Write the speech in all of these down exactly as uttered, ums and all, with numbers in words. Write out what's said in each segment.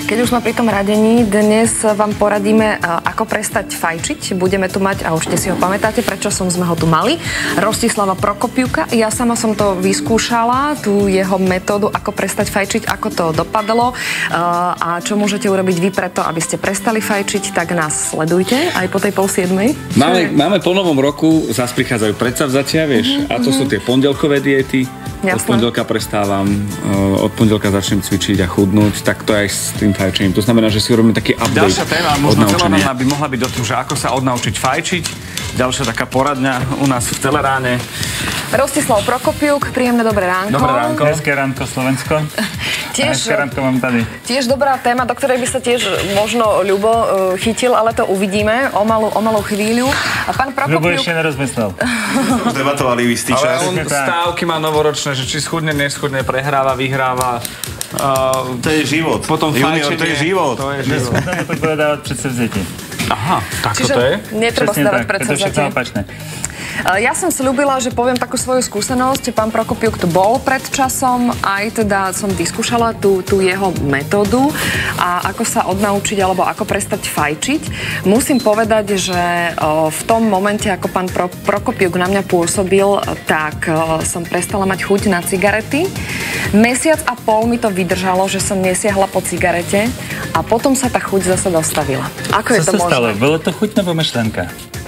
Keď už sme pri tom radení, dnes vám poradíme, ako prestať fajčiť. Budeme tu mať, a už ste si ho pamätáte, prečo som sme ho tu mali, Rostislava Prokopiuka. Ja sama som to vyskúšala, tú jeho metódu, ako prestať fajčiť, ako to dopadlo a čo môžete urobiť vy preto, aby ste prestali fajčiť, tak nás sledujte aj po tej pol siedmej. Máme, máme po novom roku, zás prichádzajú predsavzatia, vieš, mm-hmm. a to sú tie pondelkové diety. Jasne. Od pondelka prestávam, od pondelka začnem cvičiť a chudnúť, tak to aj s tým fajčením. To znamená, že si urobíme taký update. Ďalšia téma, možno celodenná by mohla byť o tom, že ako sa odnaučiť fajčiť. Ďalšia taká poradňa u nás v Teleráne. Rostislav Prokopiuk, príjemné dobré ránko. Dobré ránko. Hezké ránko, Slovensko. Tiež, Hezké ránko mám tady. Tiež dobrá téma, do ktorej by sa tiež možno Ľubo uh, chytil, ale to uvidíme o malú, o malú chvíľu. A pán Prokopiuk... Ľubo ešte nerozmyslel. Debatovali v istý čas. Ale on stávky má novoročné, že či schudne, neschudne, prehráva, vyhráva. Uh, to je život. Potom Junior, fajčenie. to je život. To je život. Neschudne, to bude dávať predsavzatie. Aha, tak Čiže to je? netreba si dávať predsavzatie. To je všetko opačné. Ja som sľúbila, že poviem takú svoju skúsenosť. Pán Prokopiuk tu bol pred časom, aj teda som vyskúšala tú, tú jeho metódu a ako sa odnaučiť alebo ako prestať fajčiť. Musím povedať, že v tom momente, ako pán Pro, Prokopiuk na mňa pôsobil, tak som prestala mať chuť na cigarety. Mesiac a pol mi to vydržalo, že som nesiahla po cigarete a potom sa tá chuť zase dostavila. Ako je to možné? Co sa stalo? Bolo to chuť nebo myšlenka?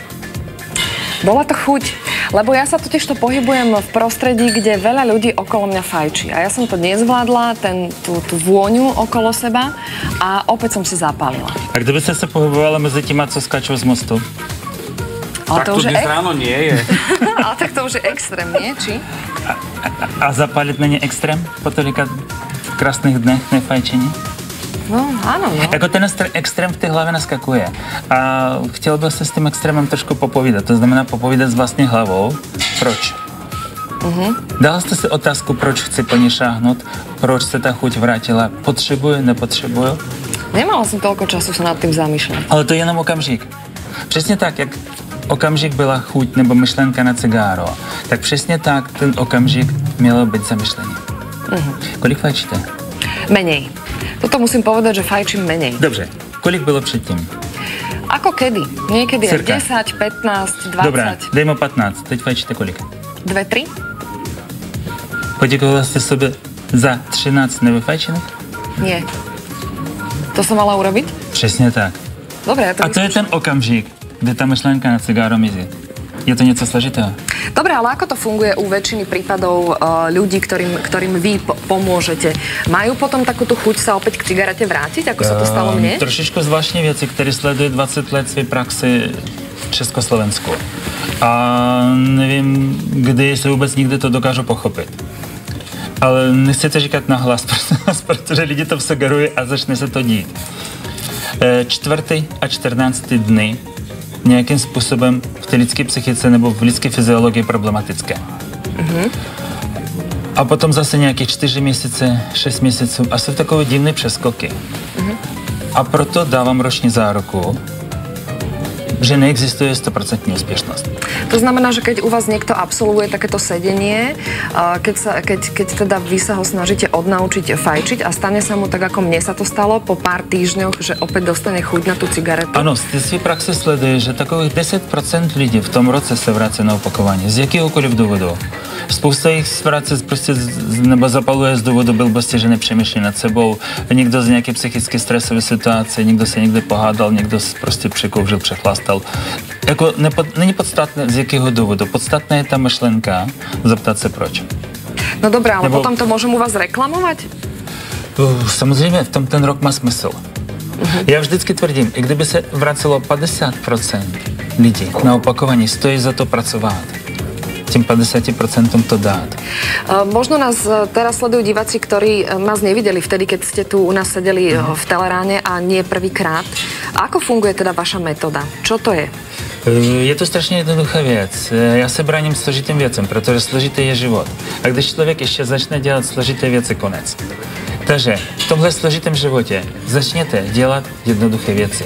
Bola to chuť, lebo ja sa totiž to pohybujem v prostredí, kde veľa ľudí okolo mňa fajčí. A ja som to nezvládla, ten, tú, tú vôňu okolo seba a opäť som si zapálila. A kdyby ste sa pohybovala medzi tým, co skáčou z mostu? Ale tak to, to dnes ek... ráno nie je. Ale tak to už je extrém, nie? Či? A, a, a zapáliť není extrém po tolika krásnych dnech nefajčení? No, áno, no. Jako ten extrém v té hlavě naskakuje. A chtěl bych se s tím extrémem trošku popovídat. To znamená popovídat s vlastní hlavou. Proč? Uh-huh. Dala jste si otázku, proč chci po ní šáhnout? Proč se ta chuť vrátila? Potřebuju, nepotřebuju? Nemala som toľko času sa nad tým zamýšľať. Ale to je jenom okamžik. Přesně tak, jak okamžik byla chuť nebo myšlenka na cigáro, tak přesně tak ten okamžik mělo být zamyšlení. Uh-huh. Kolik fajčíte? Menej. Toto musím povedať, že fajčím menej. Dobře. Kolik bylo předtím? Ako kedy? Niekedy je desať, pätnásť, dvadsať. Dobrá, dejme patnáct. Teď fajčíte kolik? Dve, tri? Poděkovala jste sobě za třináct nevyfajčených? Nie. To som mala urobiť? Přesně tak. Dobre, ja to A to je ten okamžik, kde ta myšlenka na cigáro mizí. Je to něco složitého? Dobre, ale ako to funguje u väčšiny prípadov uh, ľudí, ktorým, ktorým vy po- pomôžete? Majú potom takú tú chuť sa opäť k cigarete vrátiť, ako sa to stalo mne? Um, trošičku zvláštní věci, které sledují dvacet let své praxi v Československu. A nevím, kdy se vůbec nikdy to dokážu pochopit. Ale nechci to říkat nahlas, protože lidi to sugerují a začne se to dít. E, čtvrtý a čtrnáctý dny nějakým způsobem v té lidské psychice nebo v lidské fyziologii problematické. Mm-hmm. A potom zase nějakých čtyři měsíce, šest měsíců a jsou takové divné přeskoky. Mm-hmm. A proto dávám roční záruku, že neexistuje sto percent úspešnosť. To znamená, že keď u vás niekto absolvuje takéto sedenie, keď, sa, keď, keď teda vy sa ho snažíte odnaučiť fajčiť a stane sa mu tak, ako mne sa to stalo, po pár týždňoch, že opäť dostane chuť na tú cigaretu? Ano, z té své praxe sleduje, že takových deset procent lidí v tom roce se vrací na opakování. Z jakéhokoliv důvodu. Spousta jich z práce prostě nebo zapaluje z důvodu blbosti, že nepřemýšlí nad sebou. Někdo z nějaké psychické stresové situace, někdo se někde pohádal, někdo prostě překouřil, přechlastal. Jako nepo, není podstatné, z jakého důvodu. Podstatná je ta myšlenka, zeptat se proč. No dobré, ale nebo... potom to môžem u vás reklamovať? Uh, samozřejmě, v tom ten rok má smysl. Uh-huh. Já vždycky tvrdím, i kdyby se vracelo padesát procent lidí na opakování, stojí za to pracovat. Tým päťdesiat percent to dát. Možno nás teraz sledujú diváci, ktorí nás nevideli vtedy, keď ste tu u nás sedeli uh-huh. v Teleráne a nie prvýkrát. Ako funguje teda vaša metóda? Čo to je? Je to strašně jednoduchá věc. Já se bráním složitým věcem, protože složitý je život. A když člověk ještě začne dělat složité věci, konec. Takže v tomhle složitém životě začněte dělat jednoduché věci.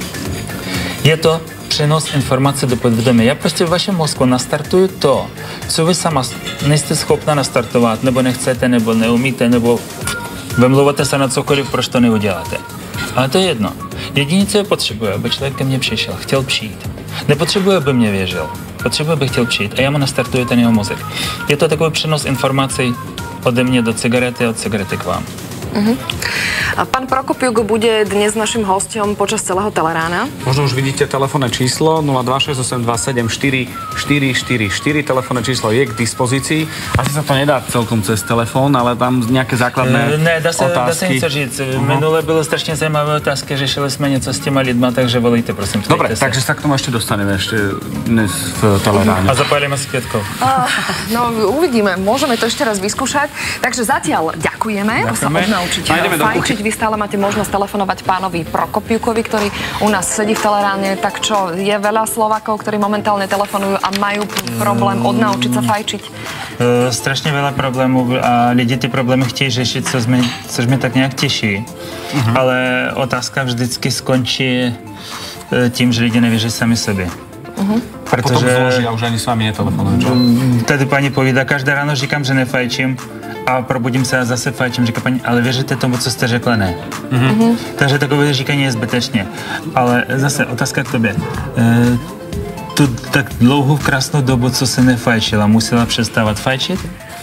Je to přenos informace do podvědomí. Já prostě v vašem mozku nastartuju to, co vy sama nejste schopna nastartovat, nebo nechcete, nebo neumíte, nebo Vymlouváte se na cokoliv, proč to neuděláte. Ale to je jedno. Jediné, co je potřebuje, aby člověk ke mně přišel, chtěl přijít. Nepotřebuje, aby mě věřil. Potřebuje, aby chtěl přijít. A já mu nastartuju ten jeho mozek. Je to takový přenos informací ode mě do cigarety a od cigarety k vám. Uh-huh. Pán Prokopiuk bude dnes našim hosťom počas celého Telerána. Možno už vidíte telefónne číslo nula dva šesť osem dva sedem štyri štyri štyri štyri. Telefónne číslo je k dispozícii. Asi sa to nedá celkom cez telefón, ale tam nejaké základné ne, dá se, otázky. Dá se něco říct. Uh-huh. Minule bylo strašně zajímavé otázky, řešili jsme něco s těma lidma, takže volejte, prosím. Dobre, sa. takže sa k tomu ešte dostaneme ešte dnes v Teleráne. A zapálime svietko. Uh, no, uvidíme. Môžeme to ešte raz vyskúšať. Takže zatiaľ ďakujeme. ďakujeme. Naučiť fajčiť. Vy stále máte možnosť telefonovať pánovi Prokopiukovi, ktorý u nás sedí v Teleráne. Tak čo, je veľa Slovákov, ktorí momentálne telefonujú a majú problém odnaučiť sa fajčiť? Uh, strašně veľa problémů a lidi ty problémy chtějí řešit, což mě, což mě tak nějak těší. Uh-huh. Ale otázka vždycky skončí tím, že lidi nevěří sami sobě. Uh-huh. Protože... Potom zloží a už ani s vámi netelefonujú, čo? Tady paní povídá, každé ráno říkám, že nefajčím a probudím se a zase fajčím. Říká paní, ale věříte tomu, co jste řekla, ne? Uh-huh. Takže takové říkání je zbytečně. Ale zase otázka k tobě. E, tu tak dlouhou krásnou dobu, co se nefajčila, musela přestávat fajčit?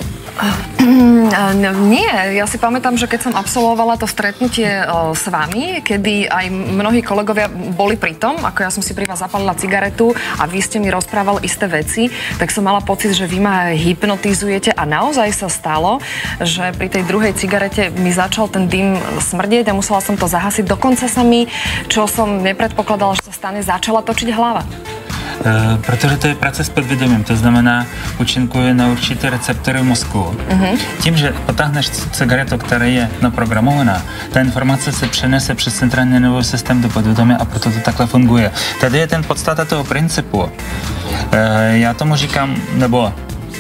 Nie, ja si pamätám, že keď som absolvovala to stretnutie o, s vami, kedy aj mnohí kolegovia boli pri tom, ako ja som si pri vás zapálila cigaretu a vy ste mi rozprával isté veci, tak som mala pocit, že vy ma hypnotizujete a naozaj sa stalo, že pri tej druhej cigarete mi začal ten dym smrdieť a musela som to zahasiť. Dokonca sa mi, čo som nepredpokladala, že sa stane, začala točiť hlava. E, protože to je práce s podvědomím, to znamená, účinkuje na určité receptory v mozku. Uh-huh. Tím, že potáhneš cigaretu, která je naprogramovaná, ta informace se přenese přes centrální nervový systém do podvědomí a proto to takhle funguje. Tady je ten podstata toho principu. E, já tomu říkám, nebo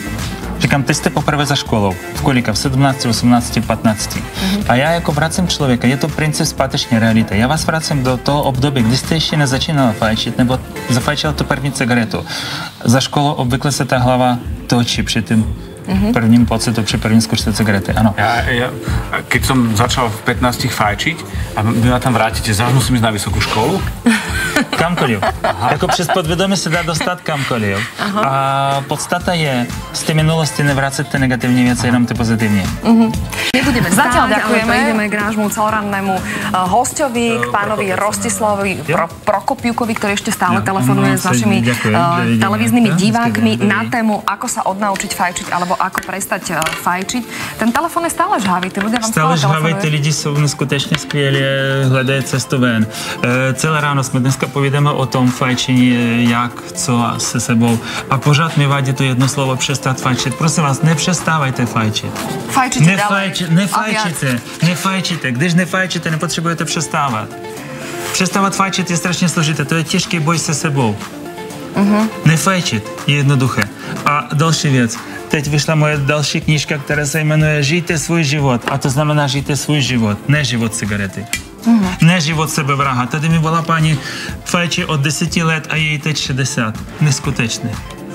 říkám, ty jste poprvé za školou. V kolika? V sedmnácti, osmnácti, patnácti. Mm-hmm. A já jako vracím člověka, je to princip zpáteční reality. Já vás vracím do toho období, kdy jste ještě nezačínala fajčit, nebo zafajčila tu první cigaretu. Za školou obvykle se ta hlava točí při tým mm-hmm. prvním pocitu, při prvním skúšce cigarety, áno. Ja, ja, keď som začal v pätnástich fajčiť a vy ma tam vrátite, zás musím ísť na vysokú školu? Kamkoliv. Jako přes podvědomí se dá dostat kamkoliv. Aha. A podstata je z té minulosti nevracet ty negativní věci, jenom ty pozitivní. Uh-huh. Nebudeme zatiaľ ďakujeme. Ideme k nášmu celorannému uh, hostovi, k pánovi Rostislavovi Pro, Prokopiukovi, ktorý ešte stále ja, telefonuje no, s našimi uh, televíznymi divákmi na tému, ako sa odnaučiť fajčiť, alebo ako prestať uh, fajčiť. Ten telefon je stále žhavý, ty ľudia vám stále, stále telefonujú. Stále žhavý, ty lidi sú neskutečne skvělí, hledají cestu ven. Uh, celé ráno jsme dneska povídáme o tom fajčení, jak, co se sebou. A pořád mi vadí to jedno slovo přestat fajčit. Prosím vás, nepřestávajte fajčit. Fajčite Nefajči, nefajčite, nefajčite. Když nefajčite, nepotřebujete přestávat. Přestávat fajčit je strašně složité, to je těžký boj se sebou. Uh-huh. Nefajčit je jednoduché. A další věc. Teď vyšla moje další knížka, která se jmenuje Žijte svůj život. A to znamená žijte svůj život, ne život cigarety. Uh-huh. Ne život sebevraha. Tady mi volá paní fajči od deseti let a jej teď šedesát. Neskutečné.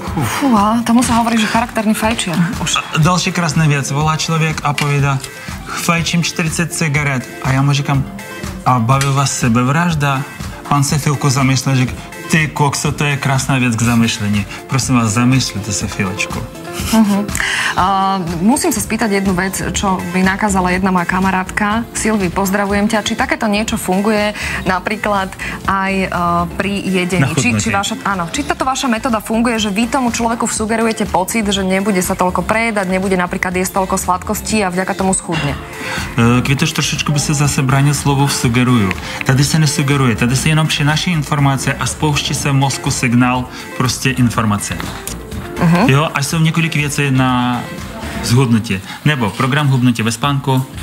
Fúha, tomu sa hovorí, že charakterný fajčiar. Už. Další krásná věc. Volá člověk a povídá, fajčím čtyřicet cigaret. A já mu říkám, a baví vás sebevražda? A on se chvilku zamýšlel, říká, ty kokso, to je krásná věc k zamyšlení. Prosím vás, zamyslite se chvíľočku. Uh-huh. Uh, musím sa spýtať jednu vec, čo by nakázala jedna moja kamarátka. Silvi, pozdravujem ťa. Či takéto niečo funguje napríklad aj uh, pri jedení? Či, či, vaša, áno, či táto vaša metóda funguje, že vy tomu človeku sugerujete pocit, že nebude sa toľko prejedať, nebude napríklad jesť toľko sladkostí a vďaka tomu schudne? Uh, Květoš, trošičku by se zase bránil slovu sugeruju. Tady se nesugeruje, tady se jenom přináší informace a spouští se v mozku signál prostě informace. Uh-huh. Jo, a jsou několik věcí na zhubnutí. Nebo program hubnutí ve spánku. E,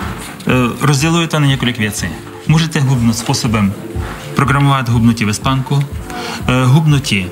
rozděluji to na několik věcí. Můžete hubnout způsobem programovat hubnutí ve spánku, e, hubnutí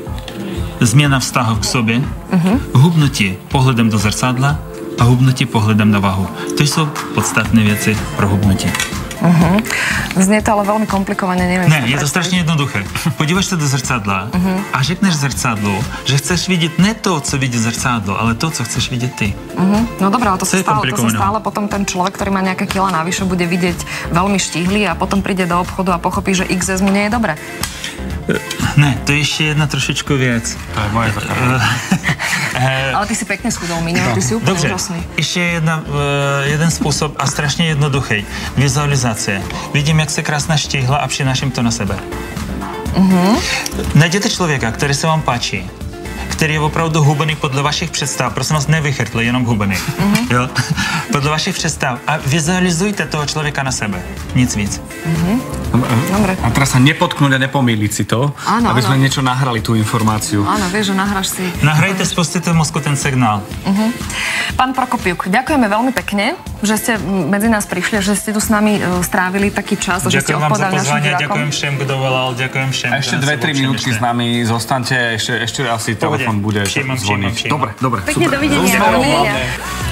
změna vztahu k sobě, uh-huh. hubnutí pohledem do zrcadla a hubnutí pohledem na váhu. To jsou podstatné věci pro hubnutí. Uh-huh. Znie to ale veľmi komplikované, neviem. Ne, je to strašně jednoduché. Podíváš se do zrcadla uh-huh. a řekneš zrcadlu, že chceš vidět ne to, co vidí zrcadlo, ale to, co chceš vidět ty. Uh-huh. No dobré, ale to, to, sa stále, to sa stále potom ten človek, ktorý má nejaké kila navyše, bude vidieť veľmi štíhly a potom príde do obchodu a pochopí, že iks es mu nie je dobré. Ne, to je ještě jedna trošičku věc. To je moje taká. Ale ty si pekne schudol, Míňo, ty si úplne úžasný. Ještě jedna, jeden způsob a strašně jednoduchý. Vizualizace. Vidím, jak se krásná štíhla a přináším to na sebe. Uh-huh. Najděte člověka, který se vám páčí, který je opravdu hubený podle vašich představ. Prosím vás, nevychrtli, jenom hubený. Uh-huh. Jo? Podle vašich představ. A vizualizujte toho člověka na sebe. Nic víc. Uh-huh. Dobre. A teraz sa nepotknúť a nepomýliť si to, áno, aby sme áno. niečo nahrali, tú informáciu. Áno, vieš, že nahráš si... Nahrajte, spustite v mozku ten signál. Uh-huh. Pán Prokopiuk, ďakujeme veľmi pekne, že ste medzi nás prišli, že ste tu s nami uh, strávili taký čas, že ste odpovedali našim divákom. Ďakujem všem, kto volal, ďakujem všem. A ešte dve tri minútky s nami zostaňte, ešte, ešte asi telefon bude zvoniť. Dobre, dobre. Pekne, dovidenia.